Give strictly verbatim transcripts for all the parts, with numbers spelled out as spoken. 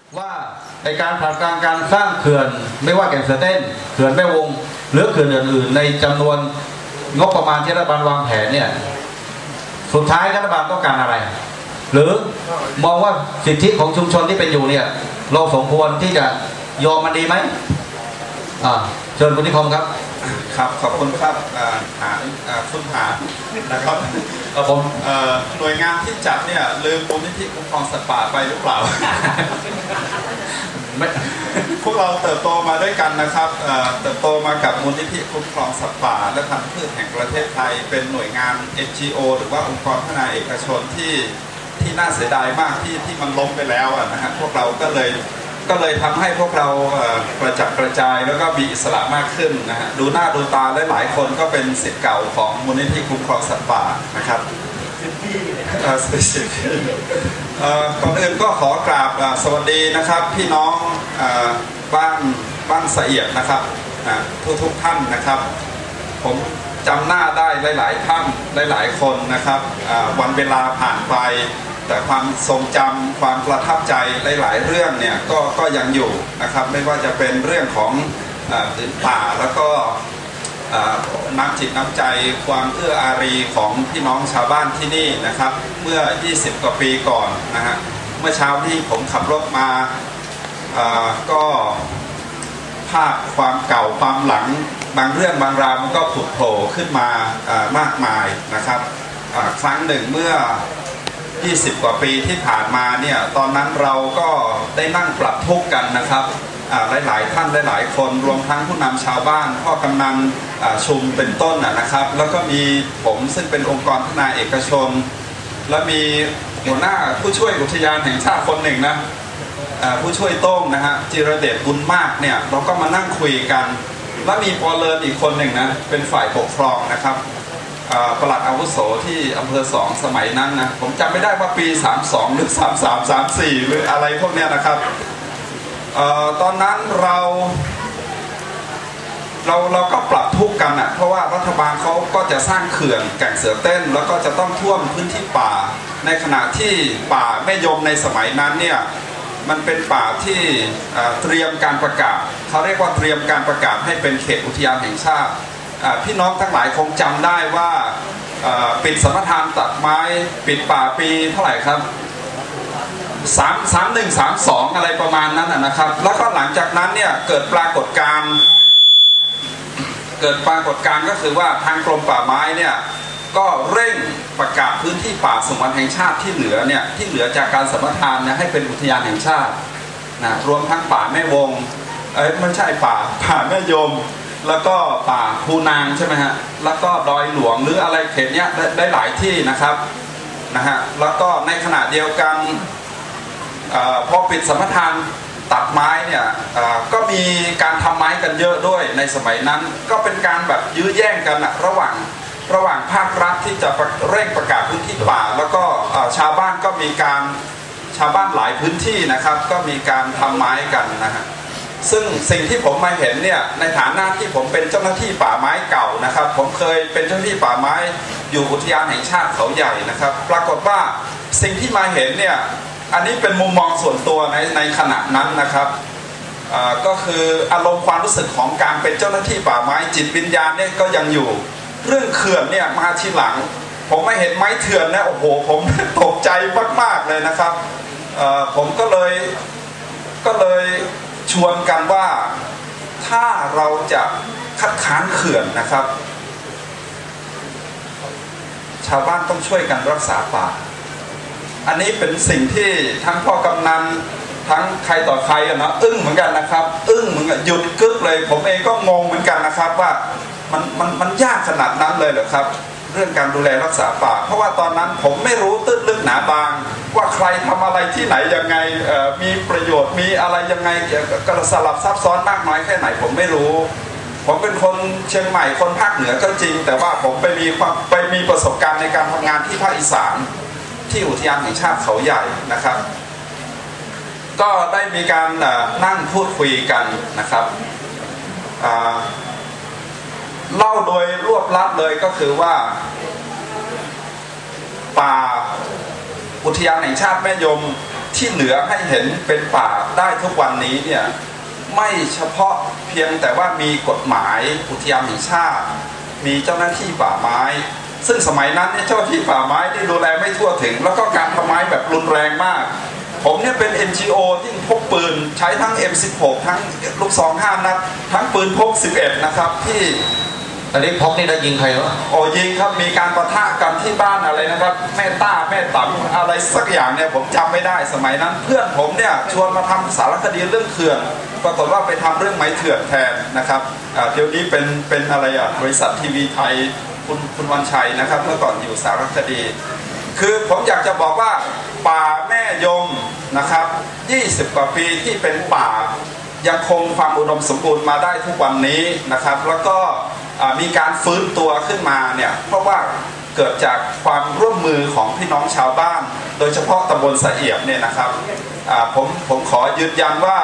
ว่าในการผลักดันการสร้างเขื่อนไม่ว่าแก่งเสือเต้นเขื่อนแม่วงหรือเขื่อนอื่นๆในจำนวนงบประมาณที่รัฐบาลวางแผนเนี่ยสุดท้ายรัฐบาลต้องการอะไรหรือมองว่าสิทธิของชุมชนที่เป็นอยู่เนี่ยเราสมควรที่จะยอมมันดีไหมอ่าเชิญคุณนิคมครับครับขอบคุณครับหาคุณหานะครับผมหน่วยงานที่จัดเนี่ยลืมมูลนิธิคุ้มครองสัตว์ป่าไปหรือเปล่าพวกเราเติบโตมาด้วยกันนะครับเติบโตมากับมูลนิธิคุ้มครองสัตว์ป่าและพันธุ์พืชแห่งประเทศไทยเป็นหน่วยงาน เอ็น จี โอ หรือว่าองค์กรพัฒนาเอกชนที่ที่น่าเสียดายมากที่ที่มันล้มไปแล้วนะฮะพวกเราก็เลยก็เลยทำให้พวกเรากระจัดกระจายแล้วก็มีอิสระมากขึ้นนะฮะดูหน้าดูตาและหลายคนก็เป็นศิษย์เก่าของมูลนิธิคุ้มครองสัตว์ป่านะครับก่อนอื่นก็ขอกราบสวัสดีนะครับพี่น้องบ้านบ้านสะเอียดนะครับทุกทุกท่านนะครับผมจำหน้าได้หลายๆท่านหลายๆคนนะครับวันเวลาผ่านไปแต่ความทรงจำความประทับใจหลายๆเรื่องเนี่ยก็ก็ยังอยู่นะครับไม่ว่าจะเป็นเรื่องของผืนป่าแล้วก็น้ำจิตน้ำใจความเอื้ออารีของพี่น้องชาวบ้านที่นี่นะครับเมื่อยี่สิบกว่าปีก่อนนะฮะเมื่อเช้าที่ผมขับรถมาก็ภาพความเก่าความหลังบางเรื่องบางราวมันก็ผุดโผล่ขึ้นมามากมายนะครับครั้งหนึ่งเมื่อยี่สิบกว่าปีที่ผ่านมาเนี่ยตอนนั้นเราก็ได้นั่งปรับทุกข์กันนะครับหลายๆท่านหลายๆคนรวมทั้งผู้นำชาวบ้านพ่อกำนันชุมเป็นต้นนะครับแล้วก็มีผมซึ่งเป็นองค์กรพัฒนาเอกชนและมีหัวหน้าผู้ช่วยอุทยานแห่งชาติคนหนึ่งนะผู้ช่วยโต้งนะฮะจิรเดชบุญมากเนี่ยเราก็มานั่งคุยกันแล้วมีปอเลินอีกคนหนึ่งนะเป็นฝ่ายปกครองนะครับปลัดอาวุโสที่อำเภอสองสมัยนั้นนะผมจำไม่ได้ว่าปีสามสองหรือสามสาม สามสี่หรืออะไรพวกนี้นะครับตอนนั้นเราเราเราก็ปรับทุกข์กันนะเพราะว่ารัฐบาลเขาก็จะสร้างเขื่อนแก่งเสือเต้นแล้วก็จะต้องท่วมพื้นที่ป่าในขณะที่ป่าแม่ยมในสมัยนั้นเนี่ยมันเป็นป่าที่เตรียมการประกาศเขาเรียกว่าเตรียมการประกาศให้เป็นเขตอุทยานแห่งชาติพี่น้องทั้งหลายคงจำได้ว่าปิดสัมปทานตัดไม้ปิดป่าปีเท่าไหร่ครับสามสามหนึ่งสามสองอะไรประมาณนั้นนะครับแล้วก็หลังจากนั้นเนี่ยเกิดปรากฏการณ์เกิดปรากฏการณ์ก็คือว่าทางกรมป่าไม้เนี่ยก็เร่งประกาศพื้นที่ป่าสงวนแห่งชาติที่เหลือเนี่ยที่เหลือจากการสัมปทานเนี่ยให้เป็นอุทยานแห่งชาตินะรวมทั้งป่าแม่วงเอ้ยไม่ใช่ป่าป่าแม่ยมแล้วก็ป่าภูนางใช่ไหมฮะแล้วก็ดอยหลวงหรืออะไรเขตเนี้ยได้หลายที่นะครับนะฮะแล้วก็ในขณะเดียวกันพอปิดสัมปทานตัดไม้เนี่ยก็มีการทำไม้กันเยอะด้วยในสมัยนั้นก็เป็นการแบบยื้อแย่งกันนะระหว่างระหว่างภาครัฐที่จะเร่งประกาศพื้นที่ป่าแล้วก็ชาวบ้านก็มีการชาวบ้านหลายพื้นที่นะครับก็มีการทำไม้กันนะฮะซึ่งสิ่งที่ผมมาเห็นเนี่ยในฐานะที่ผมเป็นเจ้าหน้าที่ป่าไม้เก่านะครับผมเคยเป็นเจ้าหน้าที่ป่าไม้อยู่อุทยานแห่งชาติเขาใหญ่นะครับปรากฏว่าสิ่งที่มาเห็นเนี่ยอันนี้เป็นมุมมองส่วนตัวในในขณะนั้นนะครับก็คืออารมณ์ความรู้สึกของการเป็นเจ้าหน้าที่ป่าไม้จิตวิญญาณเนี่ยก็ยังอยู่เรื่องเขื่อนเนี่ยมาทีหลังผมไม่เห็นไม้เถื่อนนะโอ้โหผมตกใจมากๆเลยนะครับผมก็เลยก็เลยชวนกันว่าถ้าเราจะคัดค้านเขื่อนนะครับชาวบ้านต้องช่วยกันรักษาป่าอันนี้เป็นสิ่งที่ทั้งพ่อกำนันทั้งใครต่อใครอะนะอึ้งเหมือนกันนะครับอึ้งเหมือนกันหยุดกึกเลยผมเองก็งงเหมือนกันนะครับว่ามันมันมันยากขนาดนั้นเลยเหรอครับเรื่องการดูแลรักษาป่าเพราะว่าตอนนั้นผมไม่รู้ตื้นลึกหนาบางว่าใครทำอะไรที่ไหนยังไงมีประโยชน์มีอะไรยังไงกระสลับซับซ้อนมากน้อยแค่ไหนผมไม่รู้ผมเป็นคนเชียงใหม่คนภาคเหนือก็จริงแต่ว่าผมไปมีความไปมีประสบการณ์ในการทำงานที่ภาคอีสานที่อุทยานแห่งชาติเขาใหญ่นะครับก็ได้มีการนั่งพูดคุยกันนะครับเล่าโดยรวบลัดเลยก็คือว่าป่าอุทยานแห่งชาติแม่ยมที่เหลือให้เห็นเป็นป่าได้ทุกวันนี้เนี่ยไม่เฉพาะเพียงแต่ว่ามีกฎหมายอุทยานแห่งชาติมีเจ้าหน้าที่ป่าไม้ซึ่งสมัยนั้นเนี่ยเจ้าหน้าที่ป่าไม้ที่ดูแลไม่ทั่วถึงแล้วก็การทำไม้แบบรุนแรงมากผมเนี่ยเป็น เอ็น จี โอ ที่พกปืนใช้ทั้ง เอ็ม สิบหก ทั้งลูกซองห้านัดทั้งปืนพกสิบเอ็ดนะครับที่อันนี้พกนี่ได้ยิงใครวะโอ้ยิงครับมีการปะทะกันที่บ้านอะไรนะครับแม่ต้าแม่ต่ำอะไรสักอย่างเนี่ยผมจำไม่ได้สมัยนั้นเพื่อนผมเนี่ยชวนมาทำสารคดีเรื่องเขื่อนปรากฏว่าไปทำเรื่องไม้เถื่อนแทนนะครับเดี๋ยวนี้เป็นเป็นอะไรอ่ะบริษัททีวีไทยคุณคุณวันชัยนะครับเมื่อก่อนอยู่สารคดีคือผมอยากจะบอกว่าป่าแม่ยมนะครับยี่สิบกว่าปีที่เป็นป่ายังคงความอุดมสมบูรณ์มาได้ทุกวันนี้นะครับแล้วก็มีการฟื้นตัวขึ้นมาเนี่ยเพราะว่าเกิดจากความร่วมมือของพี่น้องชาวบ้านโดยเฉพาะตำบลสะเอียบเนี่ยนะครับผมผมขอยืนยันว่า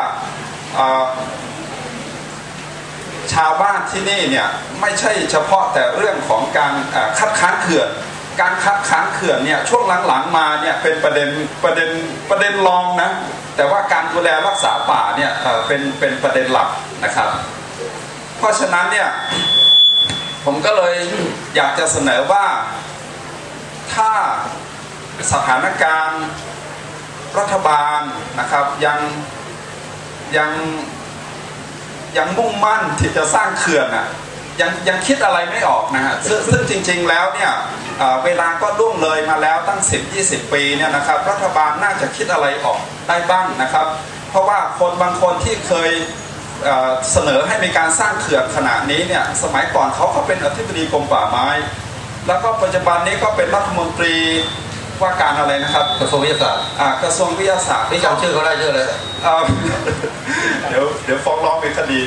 ชาวบ้านที่นี่เนี่ยไม่ใช่เฉพาะแต่เรื่องของการคัดค้านเขื่อนการคัดค้านเขื่อนเนี่ยช่วงหลังๆมาเนี่ยเป็นประเด็นประเด็นประเด็นรองนะแต่ว่าการดูแลรักษาป่าเนี่ยเป็นเป็นประเด็นหลักนะครับเพราะฉะนั้นเนี่ยผมก็เลยอยากจะเสนอว่าถ้าสถานการณ์รัฐบาลนะครับยังยังยังมุ่งมั่นที่จะสร้างเขื่อนอ่ะยังยังคิดอะไรไม่ออกนะฮะซึ่งซึ่งจริงๆแล้วเนี่ยเวลาก็ล่วงเลยมาแล้วตั้ง สิบยี่สิบ ปีเนี่ยนะครับรัฐบาลน่าจะคิดอะไรออกได้บ้างนะครับเพราะว่าคนบางคนที่เคยเสนอให้มีการสร้างเขื่อนขนาดนี้เนี่ยสมัยก่อนเขาก็เป็นอธิบดีกรมป่าไม้แล้วก็ปัจจุบันนี้ก็เป็นรัฐมนตรีว่าการอะไรนะครับกระทรวงวิทยาศาสตร์อ่ากระทรวงวิทยาศาสตร์ไม่จำชื่อเขาได้เยอะเลยเดี๋ยวเดี๋ยวฟ้องร้องเป็นคดี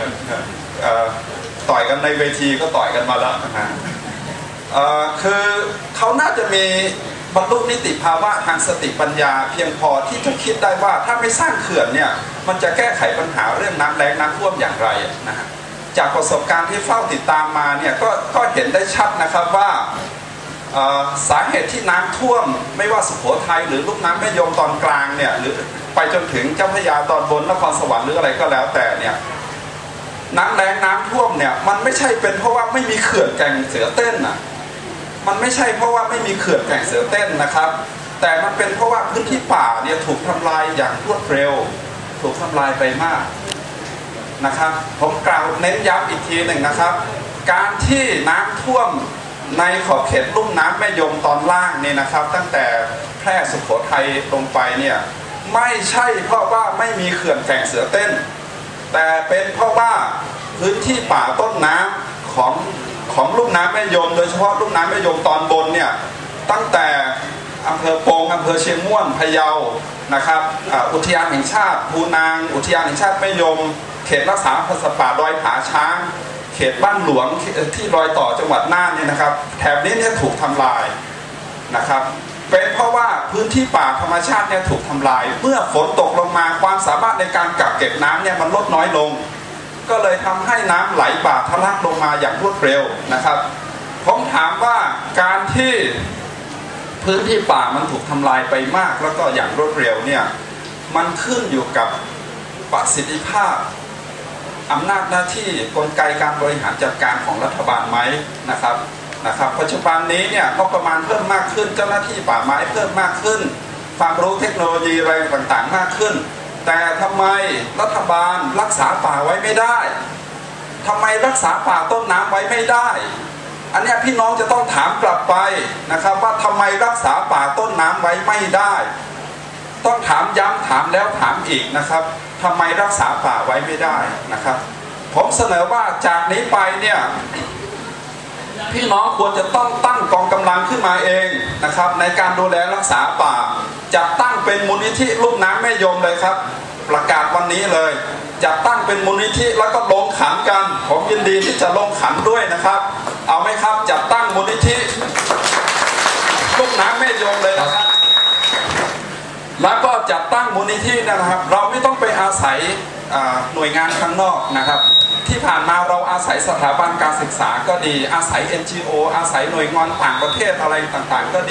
ต่อยกันในเวทีก็ต่อยกันมาแล้วนะคือเขาน่าจะมีบรรลุนิติภาวะทางสติปัญญาเพียงพอที่จะคิดได้ว่าถ้าไม่สร้างเขื่อนเนี่ยมันจะแก้ไขปัญหาเรื่องน้ำแล้งน้ำท่วมอย่างไรนะฮะจากประสบการณ์ที่เฝ้าติดตามมาเนี่ยก็ก็เห็นได้ชัดนะครับว่าสาเหตุที่น้ำท่วมไม่ว่าสุโขทัยหรือลุ่มน้ำแม่ยมตอนกลางเนี่ยหรือไปจนถึงเจ้าพระยาตอนบนนครสวรรค์หรืออะไรก็แล้วแต่เนี่ยน้ำแล้งน้ำท่วมเนี่ยมันไม่ใช่เป็นเพราะว่าไม่มีเขื่อนแก่งเสือเต้นน่ะมันไม่ใช่เพราะว่าไม่มีเขื่อนแก่งเสือเต้นนะครับแต่มันเป็นเพราะว่าพื้นที่ป่าเนี่ยถูกทำลายอย่างรวดเร็วถูกทำลายไปมากนะครับผมกล่าวเน้นย้ำอีกทีหนึ่งนะครับการที่น้ำท่วมในขอบเขตลุ่มน้ำแม่ยมตอนล่างเนี่ยนะครับตั้งแต่แพร่สุโขทัยลงไปเนี่ยไม่ใช่เพราะว่าไม่มีเขื่อนแก่งเสือเต้นแต่เป็นเพราะว่าพื้นที่ป่าต้นน้ำของของลุ่มน้ำแม่ยมโดยเฉพาะลุ่มน้ำแม่ยมตอนบนเนี่ยตั้งแต่อำเภอปงอำเภอเชียงม่วนพะเยานะครับอุทยานแห่งชาติภูนางอุทยานแห่งชาติแม่ยมเขตรักษาพันธุ์สัตว์ป่าดอยผาช้างเขตบ้านหลวงที่รอยต่อจังหวัดน่านเนี่ยนะครับแถบนี้เนี่ยถูกทำลายนะครับเป็นเพราะว่าพื้นที่ป่าธรรมชาติเนี่ยถูกทำลายเมื่อฝนตกลงมาความสามารถในการกักเก็บน้ำเนี่ยมันลดน้อยลงก็เลยทำให้น้ำไหลบ่าทะลักลงมาอย่างรวดเร็วนะครับผมถามว่าการที่พื้นที่ป่ามันถูกทำลายไปมากแล้วก็อย่างรวดเร็วเนี่ยมันขึ้นอยู่กับประสิทธิภาพอำนาจหน้าที่กลไกการบริหารจัดการของรัฐบาลไหมนะครับนะครับปัจจุบันนี้เนี่ยงบประมาณเพิ่มมากขึ้นเจ้าหน้าที่ป่าไม้เพิ่มมากขึ้นความรู้เทคโนโลยีอะไรต่างๆมากขึ้นแต่ทำไมรัฐบาลรักษาป่าไว้ไม่ได้ทำไมรักษาป่าต้นน้ำไว้ไม่ได้อันนี้พี่น้องจะต้องถามกลับไปนะครับว่าทำไมรักษาป่าต้นน้ำไว้ไม่ได้ต้องถามย้ำถามแล้วถามอีกนะครับทำไมรักษาป่าไว้ไม่ได้นะครับผมเสนอว่าจากนี้ไปเนี่ยพี่น้องควรจะต้องตั้งกองกำลังขึ้นมาเองนะครับในการดูแลรักษาป่าจะตั้งเป็นมูลนิธิลุ่มน้ำแม่ยมเลยครับประกาศวันนี้เลยจะตั้งเป็นมูลนิธิแล้วก็ลงขันกันผมยินดีที่จะลงขันด้วยนะครับเอาไหมครับจะตั้งมูลนิธิลุ่มน้ำแม่ยมเลยนะครับแล้วก็จัดตั้งมูลนิธินะครับเราไม่ต้องไปอาศัยหน่วยงานข้างนอกนะครับที่ผ่านมาเราอาศัยสถาบันการศึกษาก็ดีอาศัย เอ็น จี โอ อาศัยหน่วยงานต่างประเทศอะไรต่างๆก็ดี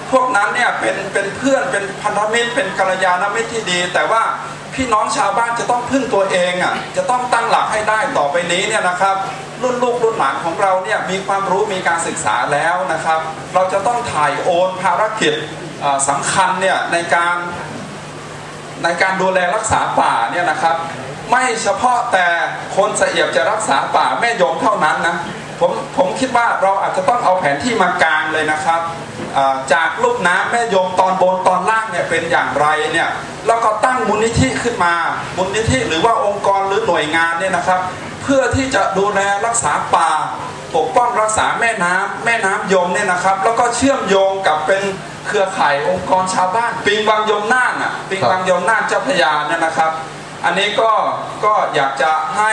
พวกนั้นเนี่ยเป็นเป็นเพื่อนเป็นพันธมิตรเป็นกัลยาณมิตรที่ดี แต่ว่าพี่น้องชาวบ้านจะต้องพึ่งตัวเองอ่ะจะต้องตั้งหลักให้ได้ต่อไปนี้เนี่ยนะครับรุ่นลูกรุ่นหลานของเราเนี่ยมีความรู้มีการศึกษาแล้วนะครับเราจะต้องถ่ายโอนภารกิจสำคัญเนี่ยในการในการดูแลรักษาป่าเนี่ยนะครับไม่เฉพาะแต่คนสะเอียบจะรักษาป่าแม่ยมเท่านั้นนะผมผมคิดว่าเราอาจจะต้องเอาแผนที่มากางเลยนะครับจากลุ่มน้ำแม่ยมตอนบนตอนล่างเนี่ยเป็นอย่างไรเนี่ยแล้วก็ตั้งมูลนิธิขึ้นมามูลนิธิหรือว่าองค์กรหรือหน่วยงานเนี่ยนะครับเพื่อที่จะดูแลรักษาป่าปกป้องรักษาแม่น้ำแม่น้ำยมเนี่ยนะครับแล้วก็เชื่อมโยงกับเป็นเครือข่ายองค์กรชาวบ้านปิงวังยมน่านอ่ะปิงวังยมน่านเจ้าพระยาเนี่ยนะครับอันนี้ก็ก็อยากจะให้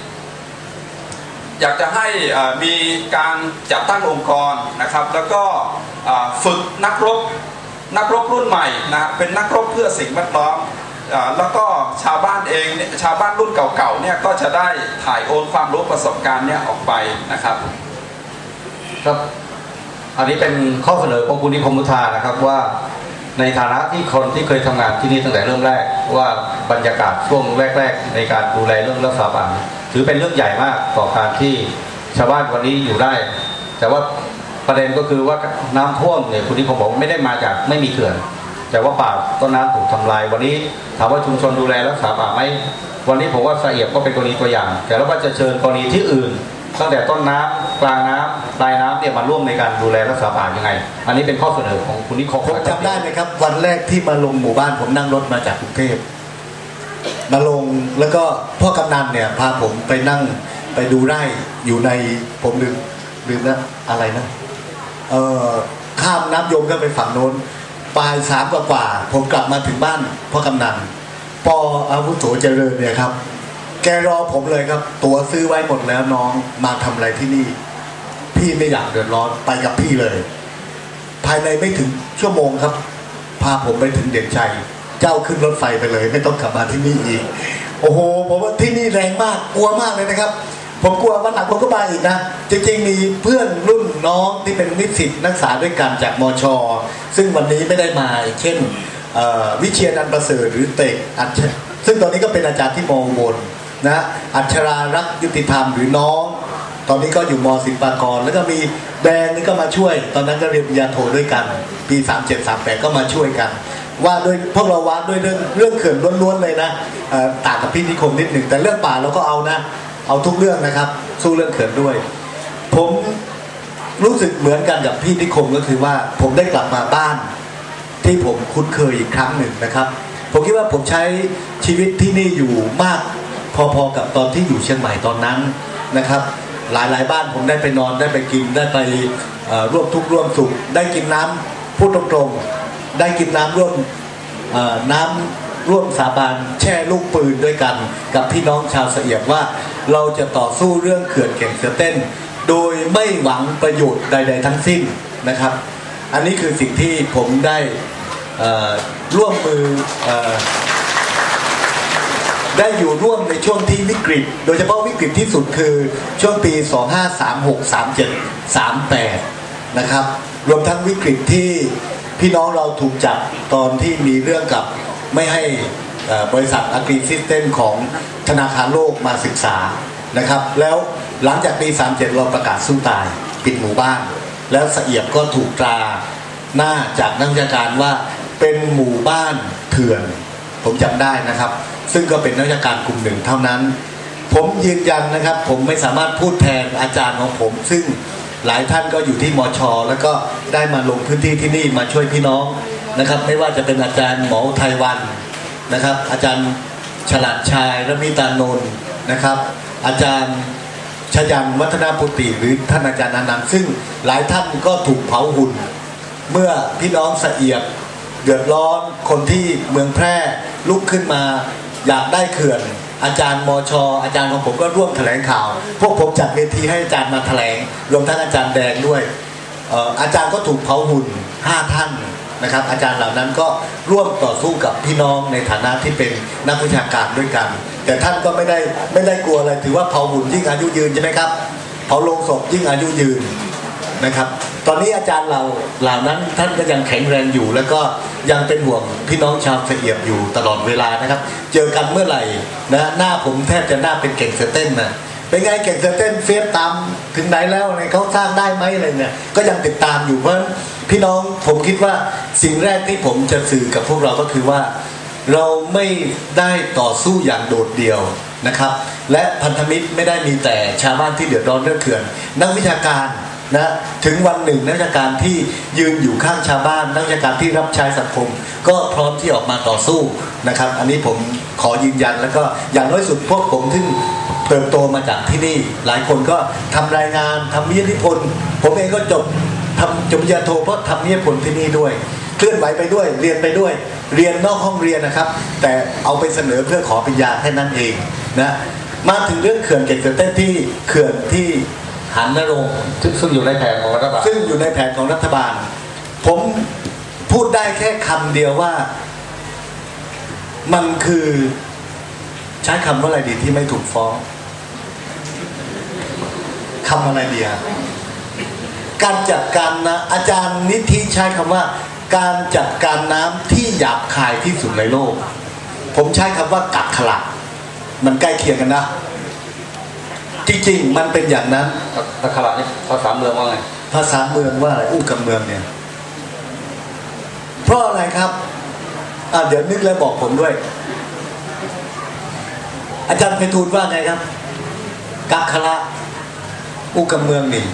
อยากจะให้มีการจัดตั้งองค์กรนะครับแล้วก็ฝึกนักรบนักรบรุ่นใหม่นะเป็นนักรบเพื่อสิ่งแวดล้อมแล้วก็ชาวบ้านเองชาวบ้านรุ่นเก่าๆเนี่ยก็จะได้ถ่ายโอนความรู้ประสบการณ์เนี่ยออกไปนะครับครับอันนี้เป็นข้อเสนอของคุณนิคมมุทานะครับว่าในฐานะที่คนที่เคยทำงานที่นี่ตั้งแต่เริ่มแรกว่าบรรยากาศช่วงแรกๆในการดูแลเรื่องรักษาป่าถือเป็นเรื่องใหญ่มากต่อการที่ชาวบ้านวันนี้อยู่ได้แต่ว่าประเด็นก็คือว่าน้ำท่วมเนี่ยคุณนิคมบอกไม่ได้มาจากไม่มีเขื่อนแต่ว่าป่าต้นน้ำถูกทำลายวันนี้ถามว่าชุมชนดูแลรักษาป่าไหมวันนี้ผมว่าสะเอียบก็เป็นกรณีตัวอย่างแต่เราก็จะเชิญกรณีที่อื่นตั้งแต่ต้นน้ำกลางน้ำปลายน้ำเนี่ยมาร่วมในการดูแลรักษาป่ายังไงอันนี้เป็นข้อเสนอของคุณนิคมผมจำได้ไหมครับวันแรกที่มาลงหมู่บ้านผมนั่งรถมาจากกรุงเทพมาลงแล้วก็พ่อกำนันเนี่ยพาผมไปนั่งไปดูไร่อยู่ในผมลืมลืมนะอะไรนะเอ่อข้ามน้ำยมก็ไปฝั่งโน้นปลายสามกว่าผมกลับมาถึงบ้านพ่อกำนันปออาวุโสเจริญเนี่ยครับแกรอผมเลยครับตั๋วซื้อไว้หมดแล้วน้องมาทำอะไรที่นี่พี่ไม่อยากเดือดร้อนไปกับพี่เลยภายในไม่ถึงชั่วโมงครับพาผมไปถึงเด่นชัยเจ้าขึ้นรถไฟไปเลยไม่ต้องกลับมาที่นี่อีกโอ้โหผมว่าที่นี่แรงมากกลัวมากเลยนะครับผมกลัววันหลังผมก็มาอีกนะจริงๆมีเพื่อนรุ่นน้องที่เป็นนิสิตนักศึกษาด้วยกันจากมช.ซึ่งวันนี้ไม่ได้มาเช่นวิเชียรนันท์ประเสริฐหรือเตกอัจซึ่งตอนนี้ก็เป็นอาจารย์ที่มออุบลนะอัชรารักยุติธรรมหรือน้องตอนนี้ก็อยู่ม.ศิลปากรแล้วก็มีแดงนี่ก็มาช่วยตอนนั้นก็เรียนปริญญาโทด้วยกันปีสามเจ็ด สามแปดก็มาช่วยกันว่าด้วยพวกเราว่าด้วยเรื่องเรื่องเขื่อนล้วนๆเลยนะต่างกับพี่นิคมนิดหนึ่งแต่เรื่องป่าเราก็เอานะเอาทุกเรื่องนะครับสู้เรื่องเขื่อนด้วยผมรู้สึกเหมือนกันกับพี่นิคมก็คือว่าผมได้กลับมาบ้านที่ผมคุ้นเคยอีกครั้งหนึ่งนะครับผมคิดว่าผมใช้ชีวิตที่นี่อยู่มากพอๆกับตอนที่อยู่เชียงใหม่ตอนนั้นนะครับหลายๆบ้านผมได้ไปนอนได้ไปกินได้ไปร่วมทุกข์ร่วมสุขได้กินน้ำพูดตรงๆได้กินน้ำร่วมน้ำร่วมสาบานแช่ลูกปืนด้วยกันกับพี่น้องชาวสะเอียบว่าเราจะต่อสู้เรื่องเขื่อนแก่งเสือเต้นโดยไม่หวังประโยชน์ใดๆทั้งสิ้นนะครับอันนี้คือสิ่งที่ผมได้ร่วมมือได้อยู่ร่วมในช่วงที่วิกฤตโดยเฉพาะวิกฤตที่สุดคือช่วงปีสองห้าสามหก สามเจ็ด สามแปดนะครับรวมทั้งวิกฤตที่พี่น้องเราถูกจับตอนที่มีเรื่องกับไม่ให้บริษัทอะกรีซิสเต็มของธนาคารโลกมาศึกษานะครับแล้วหลังจากปีสามเจ็ดเราประกาศสู้ตายปิดหมู่บ้านแล้วสะเอียบก็ถูกตราหน้าจากนักวิชาการว่าเป็นหมู่บ้านเถื่อนผมจำได้นะครับซึ่งก็เป็นนักวิชาการกลุ่มหนึ่งเท่านั้นผมยืนยันนะครับผมไม่สามารถพูดแทนอาจารย์ของผมซึ่งหลายท่านก็อยู่ที่มช.แล้วก็ได้มาลงพื้นที่ที่นี่มาช่วยพี่น้องนะครับไม่ว่าจะเป็นอาจารย์หมอไทยวันนะครับอาจารย์ฉลาดชายระมิตานนท์นะครับอาจารย์ชยันวัฒนาปุติหรือท่านอาจารย์อนันต์ซึ่งหลายท่านก็ถูกเผาหุ่นเมื่อพี่น้องสะเอียบเดือดร้อนคนที่เมืองแพร่ลุกขึ้นมาอยากได้เขื่อนอาจารย์มช.อาจารย์ของผมก็ร่วมแถลงข่าวพวกผมจัดเวทีให้อาจารย์มาแถลงรวมทั้งอาจารย์แดงด้วยอาจารย์ก็ถูกเผาหุ่นห้าท่านนะครับอาจารย์เหล่านั้นก็ร่วมต่อสู้กับพี่น้องในฐานะที่เป็นนักวิชาการด้วยกันแต่ท่านก็ไม่ได้ไม่ได้กลัวอะไรถือว่าเผาหุ่นยิ่งอายุยืนใช่ไหมครับเผาโลงศพยิ่งอายุยืนนะครับตอนนี้อาจารย์เราเหล่านั้นท่านก็ยังแข็งแรงอยู่แล้วก็ยังเป็นห่วงพี่น้องชาวสะเอียบอยู่ตลอดเวลานะครับเจอกันเมื่อไหร่นะหน้าผมแทบจะหน้าเป็นเก่งเสือเต้นนะเป็นไงเก่งเสือเต้นเฟียสตามถึงไหนแล้วอะไรเขาสร้างได้ไหมอะไรเนี่ยก็ยังติดตามอยู่เพราะพี่น้องผมคิดว่าสิ่งแรกที่ผมจะสื่อกับพวกเราก็คือว่าเราไม่ได้ต่อสู้อย่างโดดเดี่ยวนะครับและพันธมิตรไม่ได้มีแต่ชาวบ้านที่เดือดร้อนเรื่องเขื่อนนักวิชาการนะถึงวันหนึ่งนักวิชาการที่ยืนอยู่ข้างชาวบ้านนักวิชาการที่รับใช้สังคมก็พร้อมที่ออกมาต่อสู้นะครับอันนี้ผมขอยืนยันแล้วก็อย่างน้อยสุดพวกผมที่เติบโตมาจากที่นี่หลายคนก็ทำรายงานทำวิทยานิพนธ์ผมเองก็จบทำจบปริญญาโทเพราะทำวิทยานิพนธ์ที่นี่ด้วยเคลื่อนไหวไปด้วยเรียนไปด้วยเรียนนอกห้องเรียนนะครับแต่เอาไปเสนอเพื่อขอปริญญาแค่นั้นเองนะมาถึงเรื่องเขื่อนเก่งเต้นที่เขื่อนที่หานนรงค์ซึ่งอยู่ในแผนของรัฐบาลซึ่งอยู่ในแผนของรัฐบาลผมพูดได้แค่คำเดียวว่ามันคือใช้คำว่าอะไรดีที่ไม่ถูกฟ้องคำอะไรดีอะการจัดการนะอาจารย์นิธิใช้คำว่าการจัดการน้ำที่หยาบคายที่สุดในโลกผมใช้คำว่ากักขละมันใกล้เคียงกันนะจริงๆมันเป็นอย่างนั้นกักขละนี่ภาษาเมืองว่าไงภาษาเมืองว่าอะไรอู้กับเมืองเนี่ยเพราะอะไรครับอ่ะเดี๋ยวนึกแล้วบอกผมด้วยอาจารย์ไพฑูรย์ว่าไงครับกักขละอู้กับเมืองนี่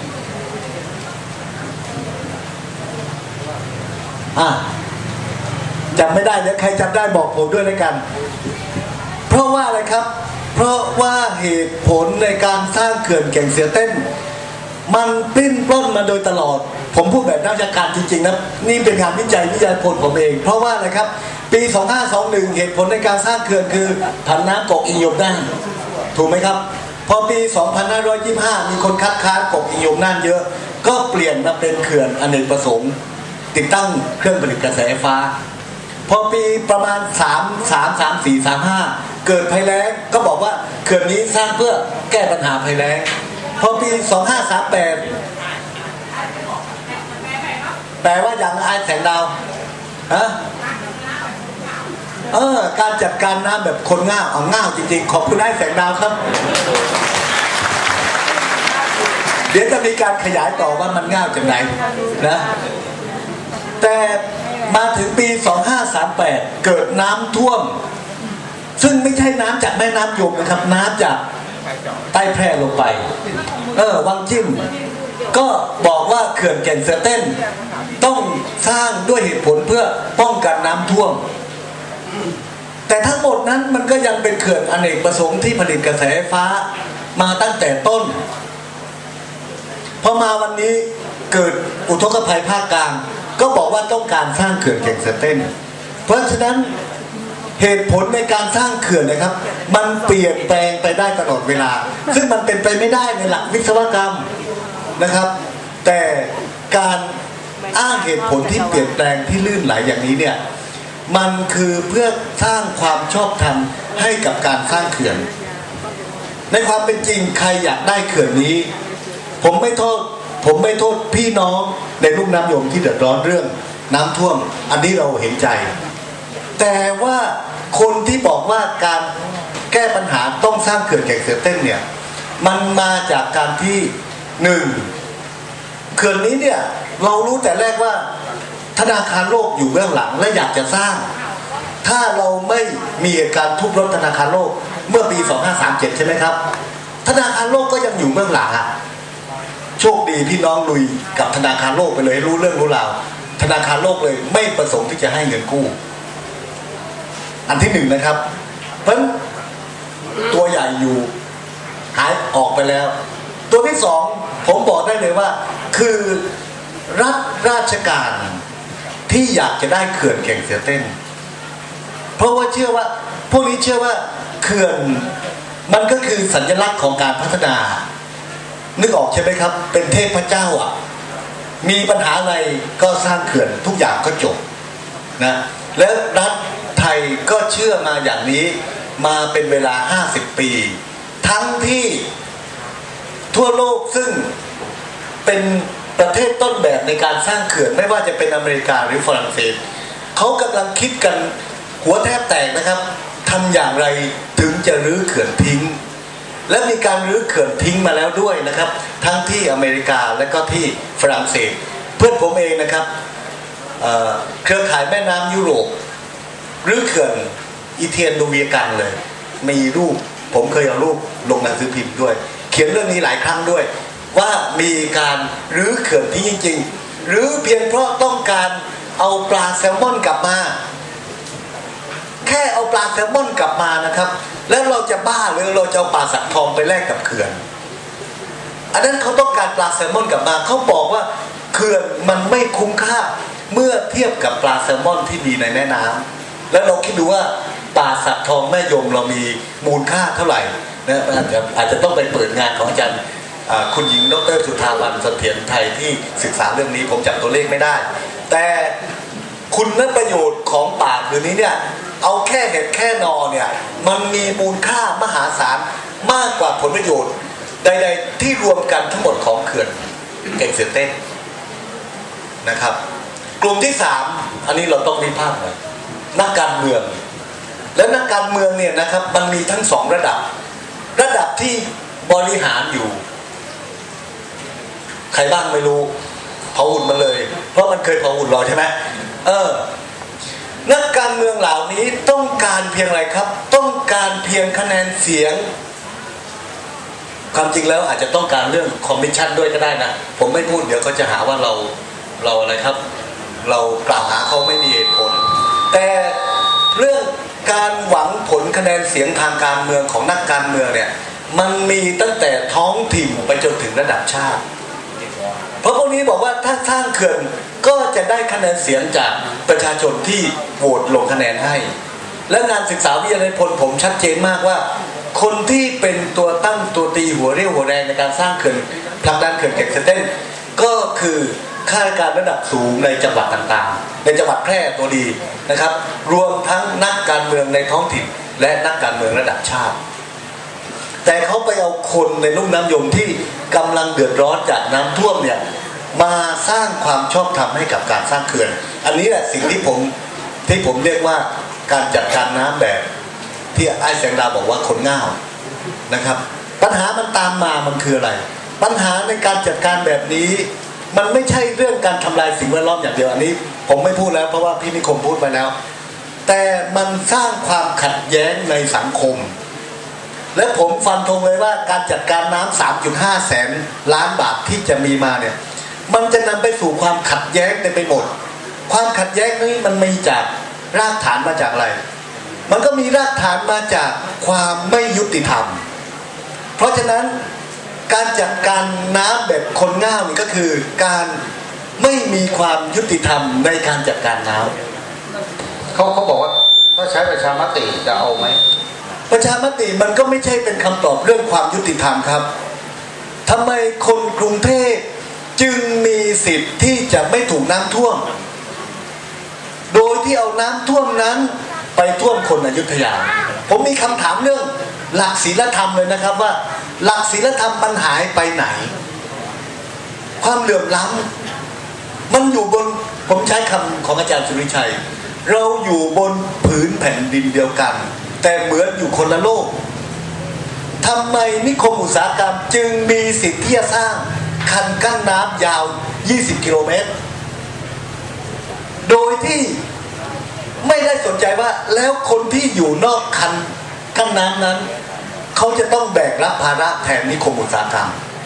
อ่ะจำไม่ได้เดี๋ยวใครจำได้บอกผมด้วยแล้วกันเพราะว่าอะไรครับเพราะว่าเหตุผลในการสร้างเขื่อนแก่งเสือเต้นมันปิ้นปล้นมาโดยตลอดผมพูดแบบนักวิชาการจริงๆนะนี่เป็นงานวิจัยวิจัยผลผมเองเพราะว่าอะไรครับปีสองห้าสองหนึ่งเหตุผลในการสร้างเขื่อนคือผันน้ำกกอิยมน่านถูกไหมครับพอปีสองพันห้าร้อยยี่สิบห้ามีคนคัดค้านกกอิยมน่านเยอะก็เปลี่ยนมาเป็นเขื่อนอเนกประสงค์ติดตั้งเครื่องผลิตกระแสไฟฟ้าพอปีประมาณสาม สาม สาม สี่ สาม ห้าเกิดภัยแล้งก็บอกว่าเขื่อนนี้สร้างเพื่อแก้ปัญหาภัยแล้งพอปีสองห้าสามแปดแปลว่าอย่างไอ้แสงดาวฮะเออการจัดการน้ำแบบคนง่าวเอาง่าวจริงๆขอบคุณไอ้แสงดาวครับเดี๋ยวจะมีการขยายต่อว่ามันง่าวจากไหนนะแต่มาถึงปีสองห้าสามแปดเกิดน้ำท่วมซึ่งไม่ใช่น้ำจากแม่น้ำยมนะครับน้ำจากใต้แพร่ลงไปเออวังจิ้มก็บอกว่าเขื่อนแก่งเสือเต้นต้องสร้างด้วยเหตุผลเพื่อป้องกันน้ำท่วมแต่ทั้งหมดนั้นมันก็ยังเป็นเขื่อนอเนกประสงค์ที่ผลิตกระแสไฟฟ้ามาตั้งแต่ต้นพอมาวันนี้เกิดอุทกภัยภาคกลางก็บอกว่าต้องการสร้างเขื่อนแก่งเสือเต้นเพราะฉะนั้นเหตุผลในการสร้างเขื่อนนะครับมันเปลี่ยนแปลงไปได้ตลอดเวลาซึ่งมันเป็นไปไม่ได้ในหลักวิศวกรรมนะครับแต่การอ้างเหตุผลที่เปลี่ยนแปลงที่ลื่นไหลอย่างนี้เนี่ยมันคือเพื่อสร้างความชอบธรรมให้กับการสร้างเขื่อนในความเป็นจริงใครอยากได้เขื่อนนี้ผมไม่โทษผมไม่โทษพี่น้องในลุ่มน้ำยมที่เดือดร้อนเรื่องน้ำท่วมอันนี้เราเห็นใจแต่ว่าคนที่บอกว่าการแก้ปัญหาต้องสร้างเขื่อนแก่งเสือเต้นเนี่ยมันมาจากการที่หนึ่งเขื่อนนี้เนี่ยเรารู้แต่แรกว่าธนาคารโลกอยู่เบื้องหลังและอยากจะสร้างถ้าเราไม่มีเหตุการณ์ทุบรถธนาคารโลกเมื่อปีสองห้าสามเจ็ดใช่ไหมครับธนาคารโลกก็ยังอยู่เบื้องหลังอ่ะโชคดีพี่น้องลุยกับธนาคารโลกไปเลยรู้เรื่องรู้ราวธนาคารโลกเลยไม่ประสงค์ที่จะให้เงินกู้อันที่หนึ่งนะครับเพราะตัวใหญ่อยู่หายออกไปแล้วตัวที่สองผมบอกได้เลยว่าคือรัฐราชการที่อยากจะได้เขื่อนแก่งเสือเต้นเพราะว่าเชื่อว่าพวกนี้เชื่อว่าเขื่อนมันก็คือสัญลักษณ์ของการพัฒนานึกออกใช่ไหมครับเป็นเทพเจ้าอ่ะมีปัญหาอะไรก็สร้างเขื่อนทุกอย่างก็จบนะแล้วรัฐไทยก็เชื่อมาอย่างนี้มาเป็นเวลาห้าสิบปีทั้งที่ทั่วโลกซึ่งเป็นปประเทศต้นแบบในการสร้างเขื่อนไม่ว่าจะเป็นอเมริกาหรือฝรั่งเศสเขากำลังคิดกันหัวแทบแตกนะครับทำอย่างไรถึงจะรื้อเขื่อนทิ้งและมีการรื้อเขื่อนทิ้งมาแล้วด้วยนะครับทั้งที่อเมริกาและก็ที่ฝรั่งเศสเพื่อนผมเองนะครับ เ, เครือข่ายแม่น้ำยุโรปรื้อเขื่อนอีเทียนดูเวียกันเลยมีรูปผมเคยเอารูปลงหนังสือพิมพ์ด้วยเขียนเรื่องนี้หลายครั้งด้วยว่ามีการรื้อเขื่อนที่จริงๆหรือเพียงเพราะต้องการเอาปลาแซลมอนกลับมาแค่เอาปลาแซลมอนกลับมานะครับแล้วเราจะบ้าหรือเราจะเอาปลาสักทองไปแลกกับเขื่อนอันนั้นเขาต้องการปลาแซลมอนกลับมาเขาบอกว่าเขื่อนมันไม่คุ้มค่าเมื่อเทียบกับปลาแซลมอนที่มีในแม่น้ำแล้วเราคิดดูว่าปลาสักทองแม่ยมเรามีมูลค่าเท่าไหร่นะอาจจะอาจจะต้องไปเปิดงานของอาจารย์คุณหญิงดร.สุธาวันเสถียรไทยที่ศึกษาเรื่องนี้ผมจำตัวเลขไม่ได้แต่คุณประโยชน์ของป่าผืนนี้เนี่ยเอาแค่เห็ดแค่นอเนี่ยมันมีมูลค่ามหาศาลมากกว่าผลประโยชน์ใดๆที่รวมกันทั้งหมดของเขื่อนแก่งเสือเต้นนะครับกลุ่มที่สามอันนี้เราต้องวิพากษ์หน่อยนักการเมืองและนักการเมืองเนี่ยนะครับมันมีทั้งสองระดับระดับที่บริหารอยู่ใครบ้างไม่รู้เผาหุ่นมาเลยเพราะมันเคยเผาหุ่นเราใช่ไหมเออนักการเมืองเหล่านี้ต้องการเพียงอะไรครับต้องการเพียงคะแนนเสียงความจริงแล้วอาจจะต้องการเรื่องคอมมิชชั่นด้วยก็ได้นะผมไม่พูดเดี๋ยวเขาจะหาว่าเราเราอะไรครับเรากล่าวหาเขาไม่มีเหตุผลแต่เรื่องการหวังผลคะแนนเสียงทางการเมืองของนักการเมืองเนี่ยมันมีตั้งแต่ท้องถิ่นไปจนถึงระดับชาติเพราะพวกนี้บอกว่าถ้าสร้างเขื่อนก็จะได้คะแนนเสียงจากประชาชนที่โหวตลงคะแนนให้และงานศึกษาวิทยาลัยพลผมชัดเจนมากว่าคนที่เป็นตัวตั้งตัวตีหัวเรี่ยวหัวแรงในการสร้างเขื่อนผลักดันเขื่อนแก่งเสือเต้นก็คือข้าราชการระดับสูงในจังหวัดต่างๆในจังหวัดแพร่ตัวดีนะครับรวมทั้งนักการเมืองในท้องถิ่นและนักการเมืองระดับชาติแต่เขาไปเอาคนในลุ่มน้ำยมที่กำลังเดือดร้อนจากน้ำท่วมเนี่ยมาสร้างความชอบธรรมให้กับการสร้างเขื่อนอันนี้แหละสิ่งที่ผมที่ผมเรียกว่าการจัดการน้ำแบบที่ไอ้แสงดาวบอกว่าคนง่าวนะครับปัญหามันตามมามันคืออะไรปัญหาในการจัดการแบบนี้มันไม่ใช่เรื่องการทำลายสิ่งแวดล้อมอย่างเดียวอันนี้ผมไม่พูดแล้วเพราะว่าพี่นิคมพูดไปแล้วแต่มันสร้างความขัดแย้งในสังคมและผมฟันธงเลยว่าการจัดการน้ำ สามจุดห้า แสนล้านบาทที่จะมีมาเนี่ยมันจะนำไปสู่ความขัดแย้งเต็มไปหมดความขัดแย้งนี้มันมีจากรากฐานมาจากอะไรมันก็มีรากฐานมาจากความไม่ยุติธรรมเพราะฉะนั้นการจัดการน้ำแบบคนง่าวนี่ก็คือการไม่มีความยุติธรรมในการจัดการน้ำเขาเขาบอกว่าถ้าใช้ประชามติจะเอาไหมประชามติมันก็ไม่ใช่เป็นคำตอบเรื่องความยุติธรรมครับทำไมคนกรุงเทพจึงมีสิทธิ์ที่จะไม่ถูกน้ำท่วมโดยที่เอาน้ำท่วมนั้นไปท่วมคนอยุธยาผมมีคำถามเรื่องหลักศีลธรรมเลยนะครับว่าหลักศีลธรรมมันหายไปไหนความเหลื่อมล้ำมันอยู่บนผมใช้คำของอาจารย์สุริชัยเราอยู่บนผืนแผ่นดินเดียวกันแต่เหมือนอยู่คนละโลกทำไมนิคมอุตสาหกรรมจึงมีสิทธิ์ที่จะสร้างคันกั้นน้ำยาวยี่สิบกิโลเมตรโดยที่ไม่ได้สนใจว่าแล้วคนที่อยู่นอกคันกั้นน้ำนั้นเขาจะต้องแบกรับภาระแทนนิคมอุตสาหกรรม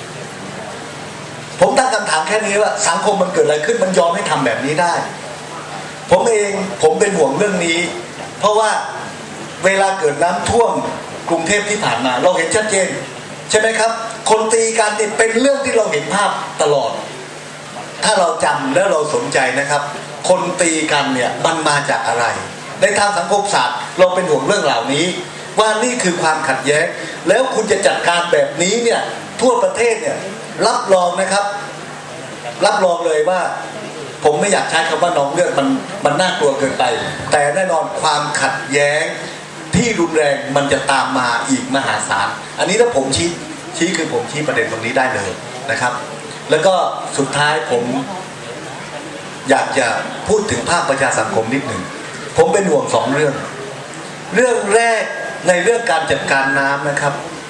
ผมตั้งคำถามแค่นี้ว่าสังคมมันเกิดอะไรขึ้นมันยอมให้ทำแบบนี้ได้ผมเองผมเป็นห่วงเรื่องนี้เพราะว่าเวลาเกิดน้ำท่วมกรุงเทพที่ผ่านมาเราเห็นชัดเจนใช่ไหมครับคนตีกันนี่เป็นเรื่องที่เราเห็นภาพตลอดถ้าเราจำแล้วเราสนใจนะครับคนตีกันเนี่ยมันมาจากอะไรในทางสังคมศาสตร์เราเป็นห่วงเรื่องเหล่านี้ว่านี่คือความขัดแย้งแล้วคุณจะจัดการแบบนี้เนี่ยทั่วประเทศเนี่ยรับรองนะครับรับรองเลยว่าผมไม่อยากใช้คำว่าน้องเลือดมันมันน่ากลัวเกินไปแต่แน่นอนความขัดแย้งที่รุนแรงมันจะตามมาอีกมหาศาลอันนี้ถ้าผมชี้ชี้คือผมชี้ประเด็นตรงนี้ได้เลยนะครับแล้วก็สุดท้ายผมอยากจะพูดถึงภาคประชาสังคมนิดหนึ่งผมเป็นห่วงสองเรื่องเรื่องแรกในเรื่องการจัดการน้ำนะครับ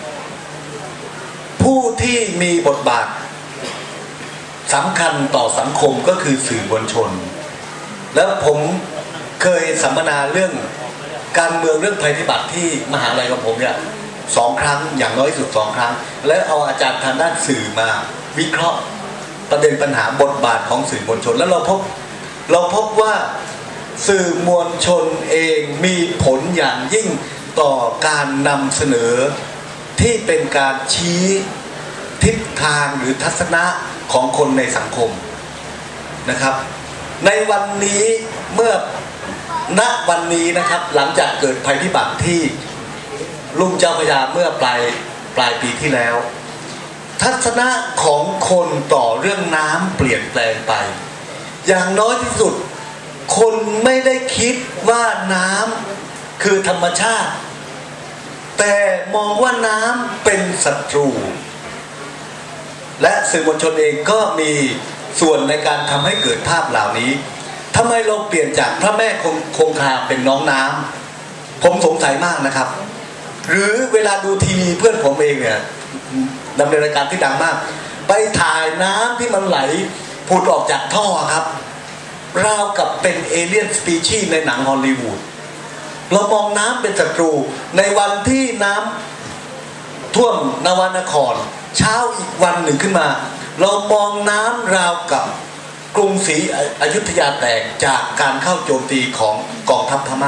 ผู้ที่มีบทบาทสำคัญต่อสังคมก็คือสื่อมวลชนแล้วผมเคยสัมมนาเรื่องการเมืองเรื่องภัยพิบัติที่มหาลัยของผมเนี่ยสองครั้งอย่างน้อยสุดสองครั้งและเอาอาจารย์ทางด้านสื่อมาวิเคราะห์ประเด็นปัญหาบทบาทของสื่อมวลชนแล้วเราพบเราพบว่าสื่อมวลชนเองมีผลอย่างยิ่งต่อการนำเสนอที่เป็นการชี้ทิศทางหรือทัศนะของคนในสังคมนะครับในวันนี้เมื่อณวันนี้นะครับหลังจากเกิดภัยพิบัติที่ลุ่มเจ้าพระยาเมื่อปลายปลายปีที่แล้วทัศนะของคนต่อเรื่องน้ำเปลี่ยนแปลงไปอย่างน้อยที่สุดคนไม่ได้คิดว่าน้ำคือธรรมชาติแต่มองว่าน้ำเป็นศัตรูและสื่อมวลชนเองก็มีส่วนในการทำให้เกิดภาพเหล่านี้ทำไมเราเปลี่ยนจากพระแม่คงคงคาเป็นน้องน้ำผมสงสัยมากนะครับหรือเวลาดูทีวีเพื่อนผมเองเนี่ยดำเนินรายการที่ดังมากไปถ่ายน้ำที่มันไหลผุดออกจากท่อครับราวกับเป็นเอเลี่ยนสปีชีส์ในหนังฮอลลีวูดเรามองน้ำเป็นศัตรูในวันที่น้ำท่วมนวนครเช้าอีกวันหนึ่งขึ้นมาเรามองน้ำราวกับกรุงศรีอยุธยาแตกจากการเข้าโจมตีของกองทัพพม่า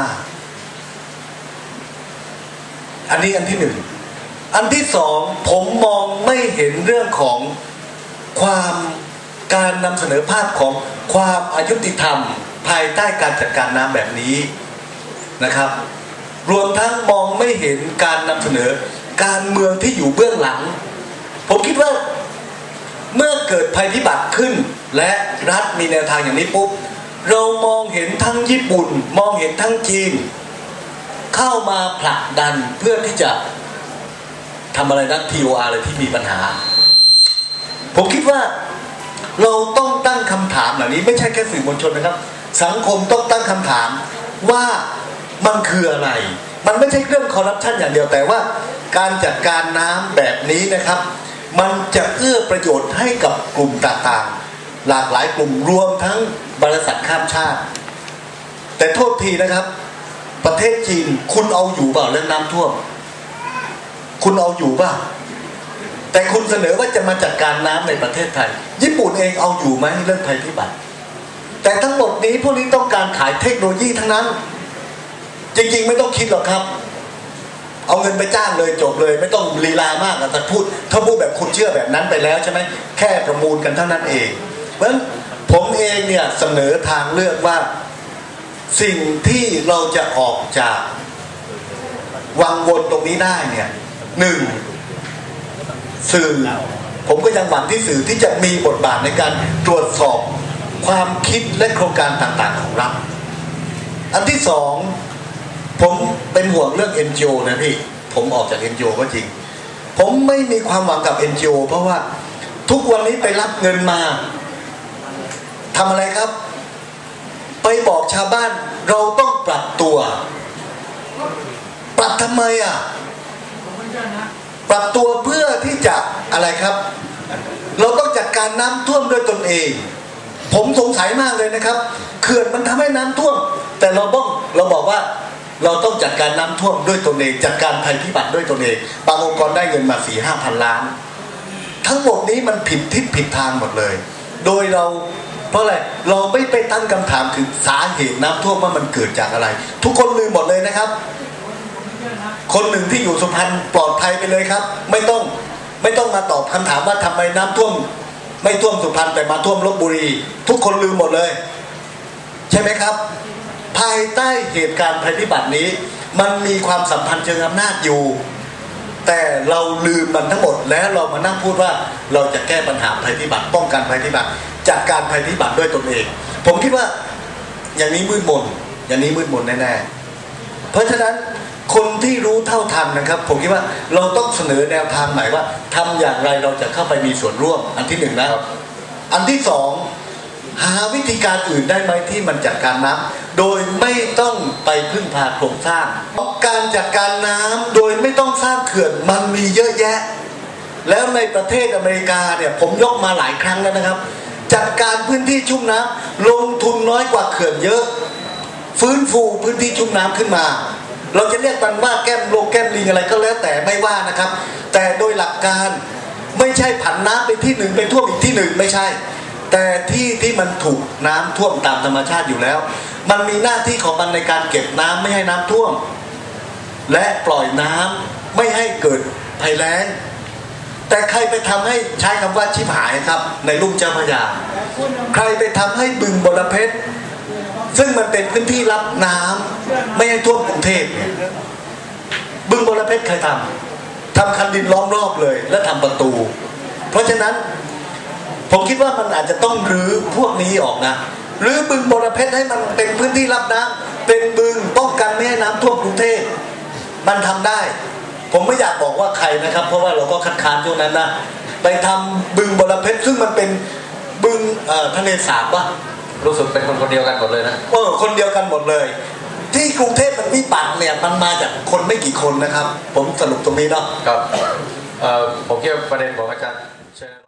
อันนี้อันที่หนึ่งอันที่สองผมมองไม่เห็นเรื่องของความการนำเสนอภาพของความอายุติธรรมภายใต้การจัดการน้ำแบบนี้นะครับรวมทั้งมองไม่เห็นการนำเสนอการเมืองที่อยู่เบื้องหลังผมคิดว่าเมื่อเกิดภัยพิบัติขึ้นและรัฐมีแนวทางอย่างนี้ปุ๊บเรามองเห็นทั้งญี่ปุ่นมองเห็นทั้งจีนเข้ามาผลักดันเพื่อที่จะทำอะไรนะ ที โอ อาร์ อะไรที่มีปัญหาผมคิดว่าเราต้องตั้งคำถามเหล่านี้ไม่ใช่แค่สื่อมวลชนนะครับสังคมต้องตั้งคำถามว่ามันคืออะไรมันไม่ใช่เรื่องคอร์รัปชันอย่างเดียวแต่ว่าการจัดการน้ำแบบนี้นะครับมันจะเอื้อประโยชน์ให้กับกลุ่มต่างๆหลากหลายกลุ่มรวมทั้งบริษัทข้ามชาติแต่โทษทีนะครับประเทศจีนคุณเอาอยู่เปล่าเรื่องน้ำท่วมคุณเอาอยู่เปล่าแต่คุณเสนอว่าจะมาจัดการน้ำในประเทศไทยญี่ปุ่นเองเอาอยู่ไหมเรื่องภัยพิบัติแต่ทั้งหมดนี้พวกนี้ต้องการขายเทคโนโลยีทั้งนั้นจริงๆไม่ต้องคิดหรอกครับเอาเงินไปจ้างเลยจบเลยไม่ต้องลีลามากแต่พูดถ้าพูดแบบคุณเชื่อแบบนั้นไปแล้วใช่ไหมแค่ประมูลกันเท่านั้นเองเพราะฉะนั้นผมเองเนี่ยเสนอทางเลือกว่าสิ่งที่เราจะออกจากวังวนตรงนี้ได้เนี่ยหนึ่งสื่อผมก็ยังหวังที่สื่อที่จะมีบทบาทในการตรวจสอบความคิดและโครงการต่างๆของรัฐอันที่สองผมเป็นห่วงเรื่อง เอ็น จี โอ นะพี่ผมออกจาก เอ็น จี โอ ก็จริงผมไม่มีความหวังกับ เอ็น จี โอ เพราะว่าทุกวันนี้ไปรับเงินมาทำอะไรครับไปบอกชาวบ้านเราต้องปรับตัวปรับทำไมอ่ะปรับตัวเพื่อที่จะอะไรครับเราต้องจัดการน้ำท่วมด้วยตนเองผมสงสัยมากเลยนะครับเขื่อนมันทำให้น้ำท่วมแต่เราบ้องเราบอกว่าเราต้องจัดการน้ำท่วมด้วยตนเองจัดการภัยพิบัติด้วยตนเองบางองค์กรได้เงินมาสี่ห้าพันล้านทั้งหมดนี้มันผิดทิศผิดทางหมดเลยโดยเราเพราะอะไรเราไม่ไปตั้งคำถามถึงสาเหตุน้ำท่วมว่ามันเกิดจากอะไรทุกคนลืมหมดเลยนะครับคนหนึ่งที่อยู่สุพรรณปลอดภัยไปเลยครับไม่ต้องไม่ต้องมาตอบคำถามว่าทำไมน้ำท่วมไม่ท่วมสุพรรณแต่มาท่วมลพบุรีทุกคนลืมหมดเลยใช่ไหมครับภายใต้เหตุการณ์ภัยพิบัตินี้มันมีความสัมพันธ์เชิงอำนาจอยู่แต่เราลืมมันทั้งหมดแล้วเรามานั่งพูดว่าเราจะแก้ปัญหาภัยพิบัติป้องกันภัยพิบัติจัดการภัยพิบัติด้วยตนเองผมคิดว่าอย่างนี้มืดมนอย่างนี้มืดมนแน่ๆเพราะฉะนั้นคนที่รู้เท่าทันนะครับผมคิดว่าเราต้องเสนอแนวทางใหม่ว่าทำอย่างไรเราจะเข้าไปมีส่วนร่วมอันที่หนึ่งนะอันที่สองหาวิธีการอื่นได้ไหมที่มันจัดการน้ำโดยไม่ต้องไปพึ่งพาโครงสร้างการจัดการน้ำโดยไม่ต้องสร้างเขื่อนมันมีเยอะแยะแล้วในประเทศอเมริกาเนี่ยผมยกมาหลายครั้งแล้วนะครับจัดการพื้นที่ชุ่มน้ำลงทุนน้อยกว่าเขื่อนเยอะฟื้นฟูพื้นที่ชุ่มน้ำขึ้นมาเราจะเรียกมันว่าแก้มโลแก้มลิงอะไรก็แล้วแต่ไม่ว่านะครับแต่โดยหลักการไม่ใช่ผันน้ำไปที่หนึ่งไปท่วมอีกที่หนึ่งไม่ใช่แต่ที่ที่มันถูกน้ำท่วมตามธรรมชาติอยู่แล้วมันมีหน้าที่ของมันในการเก็บน้ำไม่ให้น้ำท่วมและปล่อยน้ำไม่ให้เกิดภัยแล้งแต่ใครไปทำให้ใช้คำว่าชิบหายครับในลุ่มเจ้าพระยาใครไปทำให้บึงบรเพชรซึ่งมันเป็นพื้นที่รับน้ำไม่ให้ท่วมกรุงเทพบึงบรเพชรใครทำทำคันดินล้อมรอบเลยและทำประตู เพราะฉะนั้นผมคิดว่ามันอาจจะต้องรื้อพวกนี้ออกนะหรือบึงบรเพชรให้มันเป็นพื้นที่รับน้ำเป็นบึงป้องกันไม่ให้น้ำท่วมกรุงเทพมันทำได้ผมไม่อยากบอกว่าใครนะครับเพราะว่าเราก็คัดค้านช่วงนั้นนะไปทำบึงบรเพชรซึ่งมันเป็นบึงทะเลสาบวะรู้สึกเป็นคนคนเดียวกันหมดเลยนะเออคนเดียวกันหมดเลยที่กรุงเทพมันวิบัติเนี่ยมันมาจากคนไม่กี่คนนะครับผมสรุปตรงนี้เนาะครับผมคิดว่าประเด็นของอาจารย์